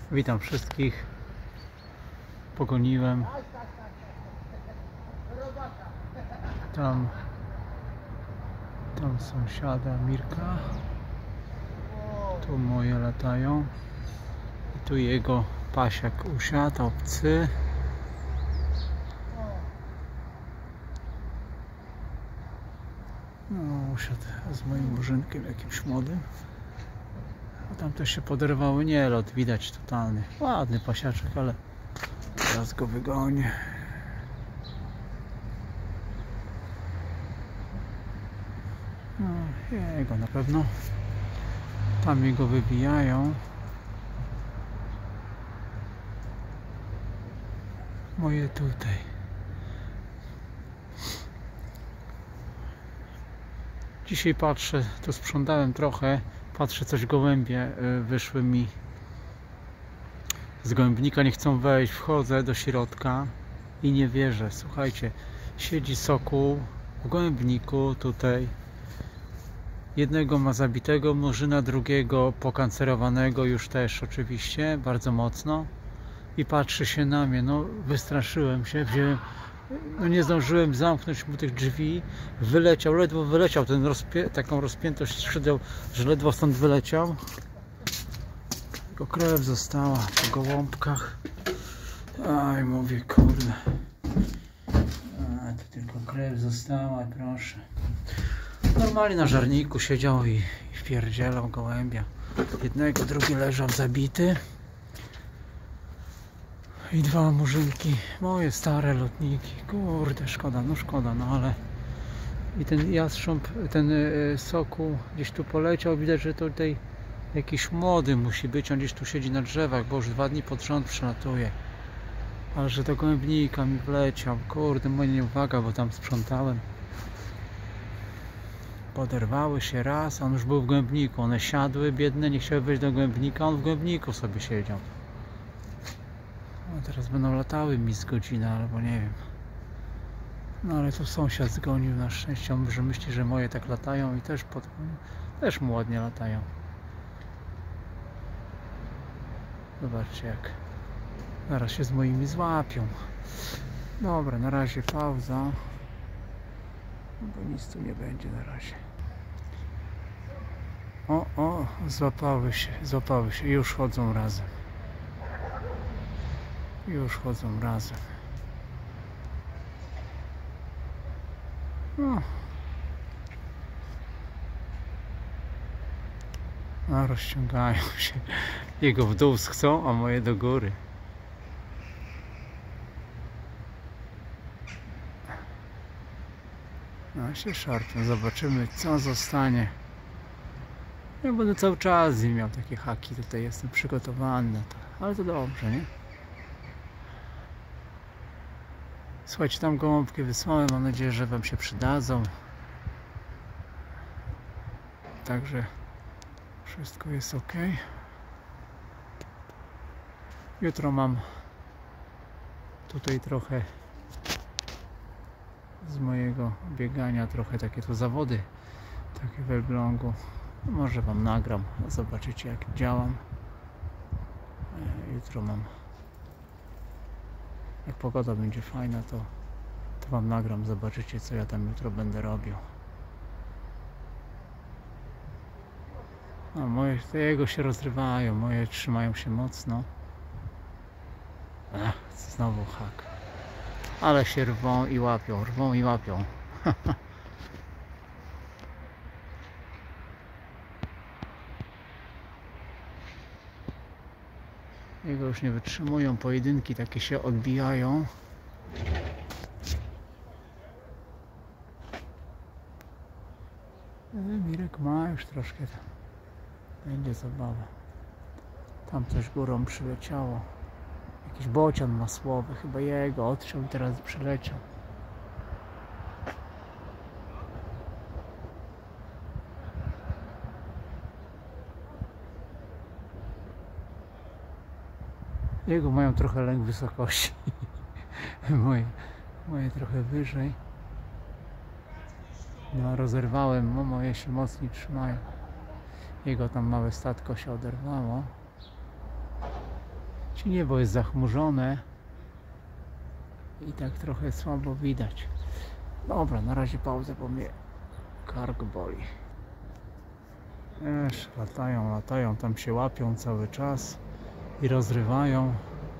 Witam wszystkich. Pogoniłem. Tam sąsiada Mirka. Tu moje latają. I tu jego pasiak usiadł, obcy. No, usiadł z moim murzynkiem jakimś młodym. A tam też się poderwały. Nie, lot widać totalny. Ładny pasiaczek, ale teraz go wygonię. No, jego na pewno. Tam jego wybijają. Moje tutaj. Dzisiaj patrzę, tu sprzątałem trochę. Patrzę, coś gołębie wyszły mi z gołębnika, nie chcą wejść. Wchodzę do środka i nie wierzę. Słuchajcie, siedzi sokół w gołębniku tutaj. Jednego ma zabitego murzyna, drugiego pokancerowanego już też oczywiście, bardzo mocno. I patrzy się na mnie, no wystraszyłem się, wziąłem, no nie zdążyłem zamknąć mu tych drzwi, wyleciał, ledwo wyleciał, taką rozpiętość skrzydeł, że ledwo stąd wyleciał. Tylko krew została po gołąbkach. Aj, mówię, kurde. A, to tylko krew została, proszę. Normalnie na żarniku siedział i wpierdzielał gołębia. Jednego, drugi leżał zabity. I dwa murzynki, moje stare lotniki. Kurde, szkoda, no ale... I ten jastrząb, ten sokół gdzieś tu poleciał. Widać, że tutaj jakiś młody musi być. On gdzieś tu siedzi na drzewach, bo już 2 dni pod rząd przelatuje. Ale że do gołębnika mi wleciał. Kurde, moja nieuwaga, bo tam sprzątałem. Poderwały się raz, on już był w gołębniku. One siadły, biedne, nie chciały wejść do gołębnika, on w gołębniku sobie siedział. No teraz będą latały mi z godziny, albo nie wiem. No ale tu sąsiad zgonił na szczęście. On może myśli, że moje tak latają i też mu ładnie latają. Zobaczcie jak zaraz się z moimi złapią. Dobra, na razie pauza. Bo nic tu nie będzie na razie. O, złapały się, już chodzą razem. Już chodzą razem. No, rozciągają się. Jego w dół chcą, a moje do góry. No się szarpią. Zobaczymy, co zostanie. Ja będę cały czas z nim miał takie haki. Tutaj jestem przygotowany na to. Ale to dobrze, nie? Słuchajcie, tam gołąbki wysłałem. Mam nadzieję, że wam się przydadzą. Także wszystko jest ok. Jutro mam tutaj trochę z mojego biegania, trochę takie tu zawody, takie w Elblągu. Może wam nagram, zobaczycie jak działam. Jutro mam, jak pogoda będzie fajna, to wam nagram, zobaczycie co ja tam jutro będę robił. A moje, te jego się rozrywają, moje trzymają się mocno. Znowu hak. Ale się rwą i łapią. Jego już nie wytrzymują, pojedynki takie się odbijają. Mirek ma już troszkę, będzie zabawa. Tam coś górą przyleciało. Jakiś bocian masłowy, chyba jego odciął i teraz przyleciał. Jego mają trochę lęk wysokości. moje trochę wyżej. No rozerwałem, moje się mocniej trzymają. Jego tam małe statko się oderwało. Ci niebo jest zachmurzone i tak trochę słabo widać. Dobra, na razie pauzę, bo mnie kark boli. Latają, tam się łapią cały czas i rozrywają.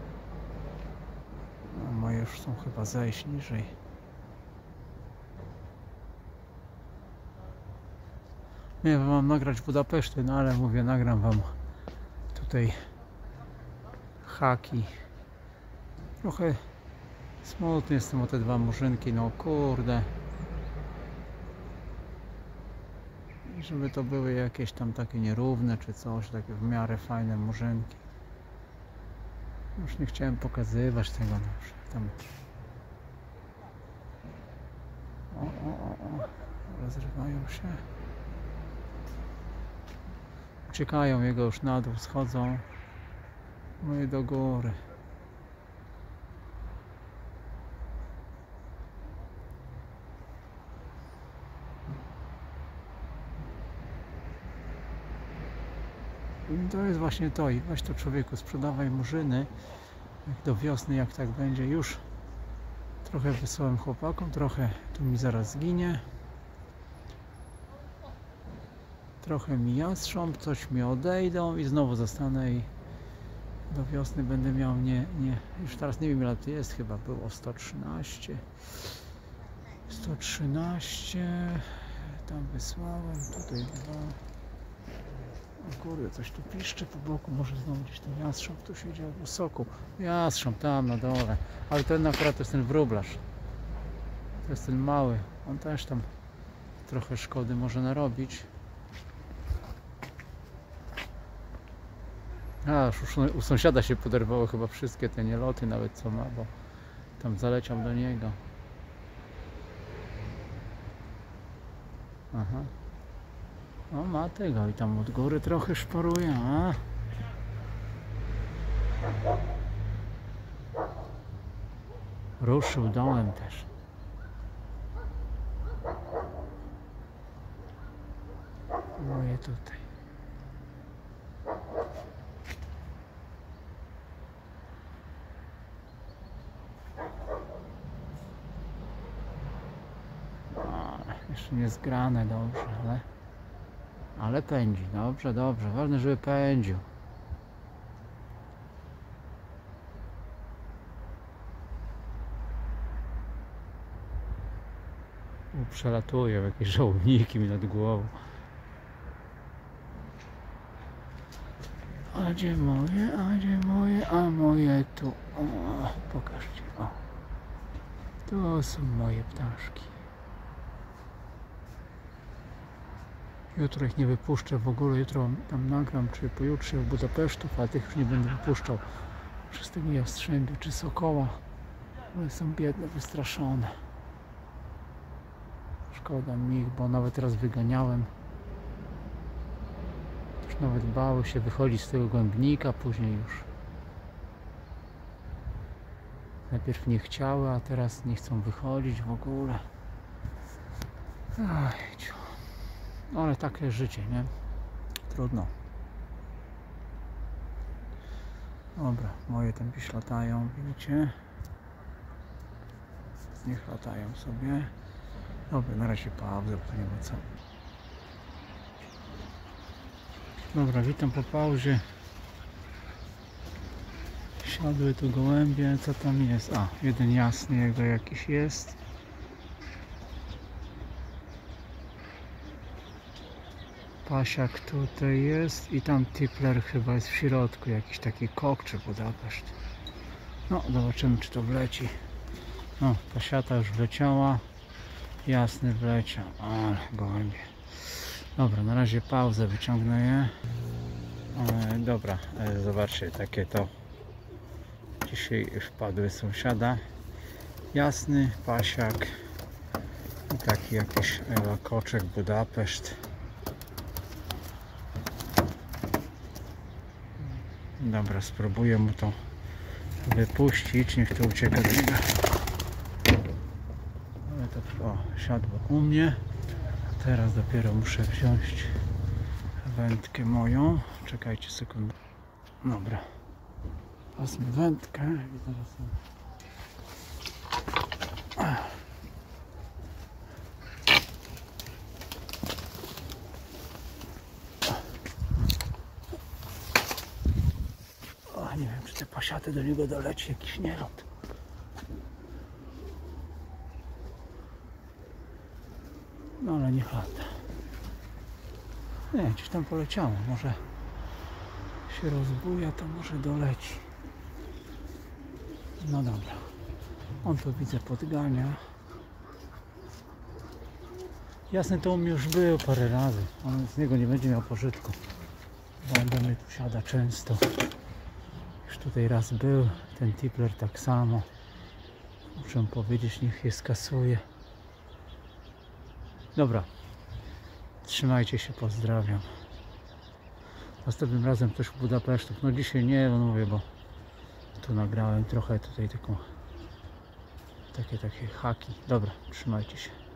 No, moje już chcą chyba zejść niżej. Nie wiem, mam nagrać Budapeszty, no ale mówię, nagram wam tutaj haki. Trochę smutny jestem o te dwa murzynki, no kurde. Żeby to były jakieś tam takie nierówne czy coś, takie w miarę fajne murzynki. Już nie chciałem pokazywać tego, no, tam. O. Rozrywają się. Uciekają, jego już na dół schodzą. Moje do góry. I to jest właśnie to. I weź to, człowieku, sprzedawaj murzyny. Jak do wiosny, jak tak będzie, już trochę wysłałem chłopakom, trochę tu mi zaraz zginie. Trochę mi jastrząb, coś mi odejdą i znowu zostanę i do wiosny będę miał już teraz nie wiem ile to jest, chyba było 113, tam wysłałem, tutaj 2. O kurde, coś tu piszczy po boku, może znowu gdzieś ten jastrząb tu siedział w soku. Jastrząb tam na dole, ale ten akurat to jest ten wróblarz, to jest ten mały, on też tam trochę szkody może narobić. A, już u sąsiada się poderwały chyba wszystkie te nieloty, nawet co ma, bo tam zaleciał do niego. Aha. O, ma tego i tam od góry trochę szporuje, a? Ruszył dołem też. Moje tutaj. Jeszcze nie zgrane dobrze, ale pędzi, dobrze, ważne, żeby pędził. Przelatują jakieś żołniki mi nad głową. A gdzie moje, a moje tu. O, pokażcie, o. To są moje ptaszki. Jutro ich nie wypuszczę w ogóle, jutro tam nagram, czy pojutrze w Budapesztów, ale tych już nie będę wypuszczał przez tego jastrzębia czy sokoła. One są biedne, wystraszone. Szkoda mi ich, bo nawet teraz wyganiałem. Już nawet bały się wychodzić z tego głębnika, później już. Najpierw nie chciały, a teraz nie chcą wychodzić w ogóle. No ale takie życie, nie? Trudno. Dobra, moje tam gdzieś latają, widzicie? Niech latają sobie. Dobra, na razie pauzę, bo to nie ma co. Dobra, witam po pauzie. Siadły tu gołębie, co tam jest? A, jeden jasny jego jakiś jest. Pasiak tutaj jest i tam tipler chyba jest w środku, jakiś taki kok czy Budapeszt. No, zobaczymy, czy to wleci. No, pasiata już wleciała, jasny wleciał, ale gołębie. Dobra, na razie pauzę, wyciągnę je. Dobra, zobaczcie, takie to dzisiaj wpadły sąsiada. Jasny pasiak i taki jakiś koczek Budapeszt. Dobra, spróbuję mu to wypuścić, niech to ucieka do niego. Ale to siadło u mnie. Teraz dopiero muszę wziąć wędkę moją. Czekajcie sekundę. Dobra. Wezmę wędkę i zaraz... O, nie wiem, czy te pasiaty do niego doleci, jakiś nierod. No ale niech lata. Nie, gdzieś tam poleciało, może się rozbuja, to może doleci. No dobra. On to widzę podgania. Jasne, to u mnie już był parę razy. On z niego nie będzie miał pożytku. Bo on do mnie tu siada często. Już tutaj raz był. Ten tipler tak samo. Muszę powiedzieć, niech je skasuje. Dobra. Trzymajcie się, pozdrawiam. Następnym razem też w Budapesztu. No dzisiaj nie, no mówię, bo tu nagrałem trochę tutaj taką takie haki. Dobra, trzymajcie się.